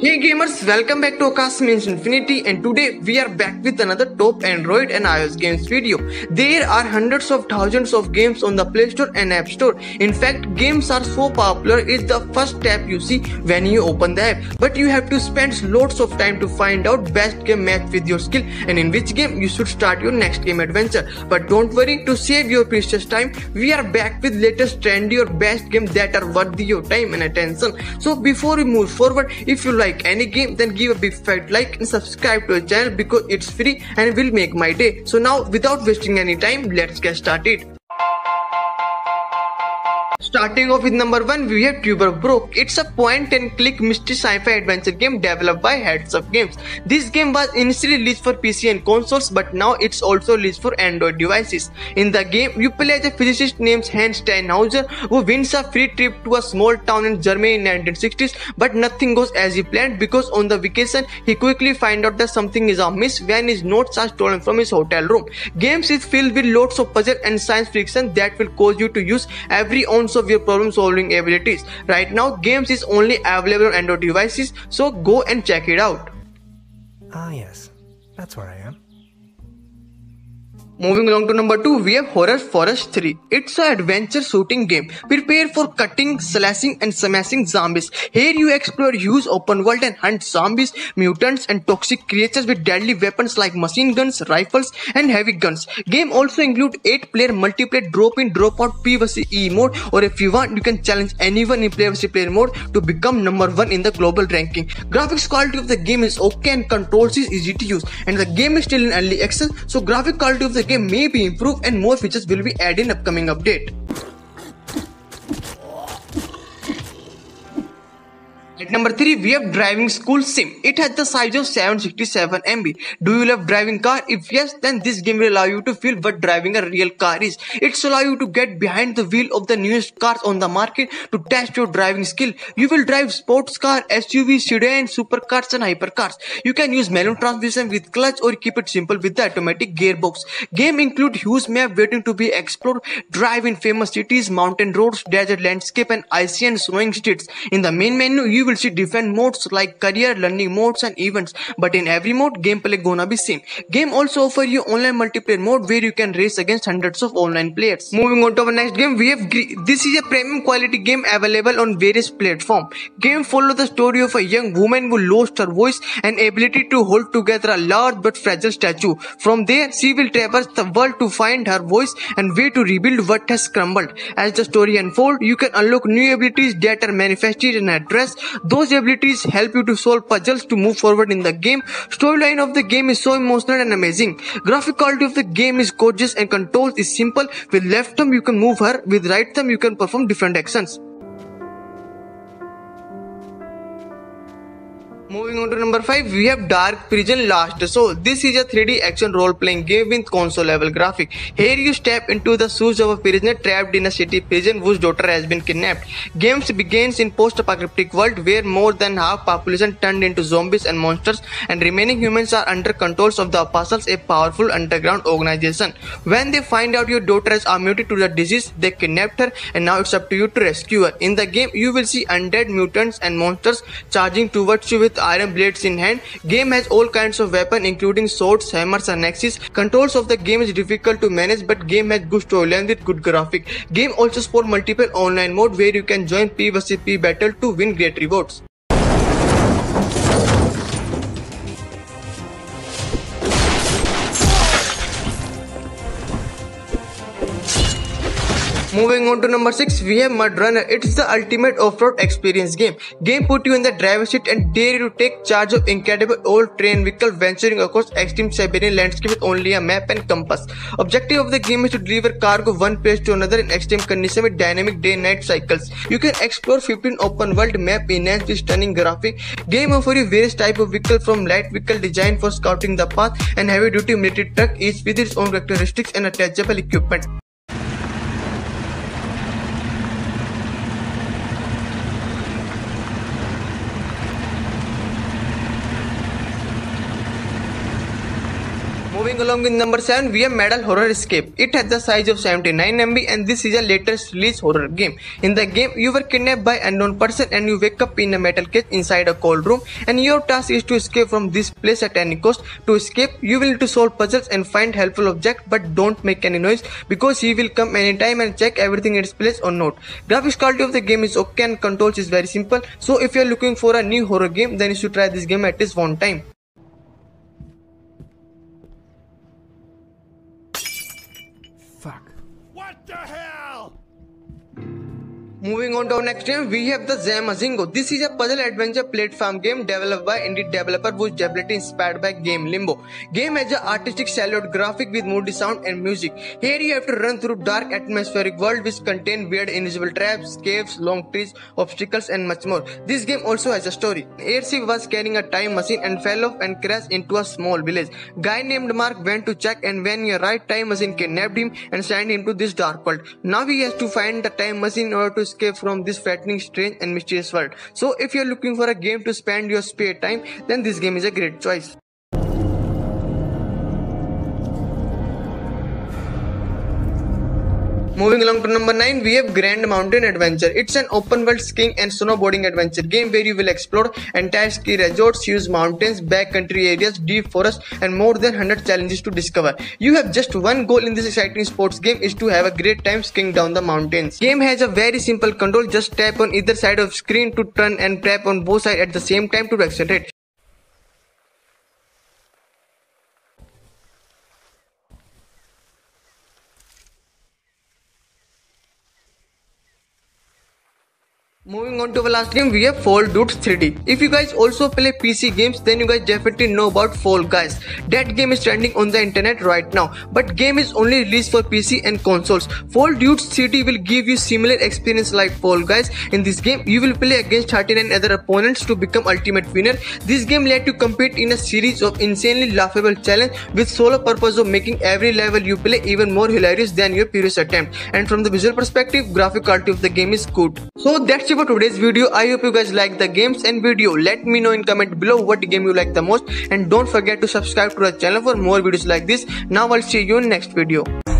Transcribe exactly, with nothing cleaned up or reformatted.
Hey gamers, welcome back to Akash Means Infinity, and today we are back with another top Android and iOS games video. There are hundreds of thousands of games on the Play Store and App Store. In fact, games are so popular it's the first tab you see when you open the app. But you have to spend lots of time to find out best game match with your skill and in which game you should start your next game adventure. But don't worry, to save your precious time, we are back with latest trendy or best games that are worthy your time and attention. So before we move forward, if you like any game, then give a big fat like and subscribe to our channel because it's free and will make my day. So now without wasting any time, let's get started. Starting off with number one, we have Tuber Broke. It's a point and click mystery sci-fi adventure game developed by Heads Up Games. This game was initially released for P C and consoles, but now it's also released for Android devices. In the game, you play as a physicist named Hans Steinhauser who wins a free trip to a small town in Germany in nineteen sixties, but nothing goes as he planned because on the vacation, he quickly finds out that something is amiss when his notes are stolen from his hotel room. Games is filled with lots of puzzle and science fiction that will cause you to use every ounce of your problem solving abilities. Right now, games is only available on Android devices, so go and check it out. Ah yes, that's where I am. Moving along to number two, we have Horror Forest three. It's an adventure shooting game. Prepare for cutting, slashing and smashing zombies. Here you explore huge open world and hunt zombies, mutants and toxic creatures with deadly weapons like machine guns, rifles and heavy guns. Game also include eight player multiplayer drop in drop out PvE mode, or if you want you can challenge anyone in PvE mode to become number one in the global ranking. Graphics quality of the game is okay and controls is easy to use, and the game is still in early access, so graphic quality of the game may be improved and more features will be added in upcoming update. At number three, we have Driving School Sim. It has the size of seven hundred sixty-seven megabytes. Do you love driving car? If yes, then this game will allow you to feel what driving a real car is. It's allow you to get behind the wheel of the newest cars on the market to test your driving skill. You will drive sports car, S U V, sedan, supercars and hypercars. You can use manual transmission with clutch or keep it simple with the automatic gearbox. Game include huge map waiting to be explored. Drive in famous cities, mountain roads, desert landscape and icy and snowing streets. In the main menu, you will see different modes like career, learning modes and events, but in every mode gameplay gonna be same. Game also offer you online multiplayer mode where you can race against hundreds of online players. Moving on to our next game, we have Gris. This is a premium quality game available on various platforms. Game follows the story of a young woman who lost her voice and ability to hold together a large but fragile statue. From there, she will traverse the world to find her voice and way to rebuild what has crumbled. As the story unfolds, you can unlock new abilities that are manifested and addressed. Those abilities help you to solve puzzles to move forward in the game. Storyline of the game is so emotional and amazing. Graphic quality of the game is gorgeous and controls is simple. With left thumb you can move her, with right thumb you can perform different actions. Moving on to number five, we have Dark Prison Lost Soul. This is a three D action role-playing game with console level graphic. Here you step into the shoes of a prisoner trapped in a city prison whose daughter has been kidnapped. Games begins in post-apocalyptic world where more than half population turned into zombies and monsters, and remaining humans are under controls of the Apostles, a powerful underground organization. When they find out your daughter is immune to the disease, they kidnapped her, and now it's up to you to rescue her. In the game, you will see undead mutants and monsters charging towards you with iron blades in hand. Game has all kinds of weapons including swords, hammers and axes. Controls of the game is difficult to manage, but game has good storyline with good graphic. Game also support multiple online mode where you can join PvP battle to win great rewards. Moving on to number six, we have Mud Runner. It's the ultimate off-road experience game. Game put you in the driver's seat and dare you to take charge of incredible old train vehicle venturing across extreme Siberian landscape with only a map and compass. Objective of the game is to deliver cargo one place to another in extreme conditions with dynamic day-night cycles. You can explore fifteen open world map enhanced with stunning graphic. Game offers you various type of vehicle from light vehicle design for scouting the path and heavy duty military truck, each with its own characteristics and attachable equipment. Moving along with number seven, we have Medal Horror Escape. It has the size of seventy-nine M B and this is a latest release horror game. In the game, you were kidnapped by an unknown person and you wake up in a metal cage inside a cold room, and your task is to escape from this place at any cost. To escape, you will need to solve puzzles and find helpful objects, but don't make any noise because he will come anytime and check everything in its place or not. Graphics quality of the game is okay and controls is very simple, so if you are looking for a new horror game, then you should try this game at least one time. Fuck. What the hell? Moving on to our next game, we have the Zamazingo. This is a puzzle adventure platform game developed by indie developer whose development inspired by game Limbo. Game has an artistic silhouette graphic with moody sound and music. Here you have to run through dark atmospheric world which contain weird invisible traps, caves, long trees, obstacles and much more. This game also has a story. Airship was carrying a time machine and fell off and crashed into a small village. Guy named Mark went to check, and when a right time machine kidnapped him and sent him to this dark world. Now he has to find the time machine in order to escape from this frightening, strange and mysterious world. So if you're looking for a game to spend your spare time, then this game is a great choice. Moving along to number nine, we have Grand Mountain Adventure. It's an open world skiing and snowboarding adventure game where you will explore entire ski resorts, huge mountains, backcountry areas, deep forests and more than one hundred challenges to discover. You have just one goal in this exciting sports game is to have a great time skiing down the mountains. Game has a very simple control, just tap on either side of screen to turn and tap on both sides at the same time to accelerate. Moving on to our last game, we have Fall Dudes three D. If you guys also play P C games, then you guys definitely know about Fall Guys. That game is trending on the internet right now, but game is only released for P C and consoles. Fall Dudes three D will give you similar experience like Fall Guys. In this game, you will play against thirty-nine other opponents to become ultimate winner. This game let you compete in a series of insanely laughable challenges with sole purpose of making every level you play even more hilarious than your previous attempt. And from the visual perspective, graphic quality of the game is good. So that's it for today's video. I hope you guys like the games and video. Let me know in comment below what game you like the most, and don't forget to subscribe to our channel for more videos like this. Now I'll see you in next video.